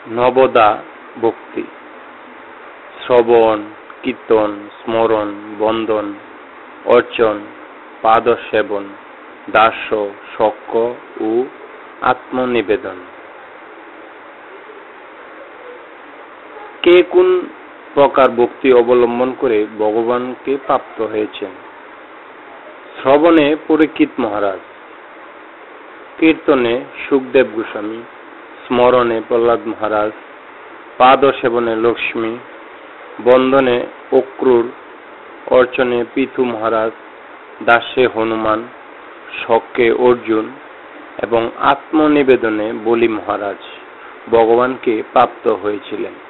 নবদা ভক্তি, শ্রবণ, কীর্তন, স্মরণ, বন্দন, অর্চন, পাদসেবন, দাস্য, শক্য ও আত্মনিবেদন। কে কোন প্রকার ভক্তি অবলম্বন করে ভগবানকে প্রাপ্ত হয়েছেন? শ্রবণে পরীক্ষিত মহারাজ, কীর্তনে সুখদেব গোস্বামী, স্মরণে প্রহ্লাদ মহারাজ, পাদসেবনে লক্ষ্মী, বন্দনে অক্রূর, অর্চনে পৃথু মহারাজ, দাস্যে হনুমান, শক্যে অর্জুন এবং আত্মনিবেদনে বলি মহারাজ ভগবানকে প্রাপ্ত হয়েছিলেন।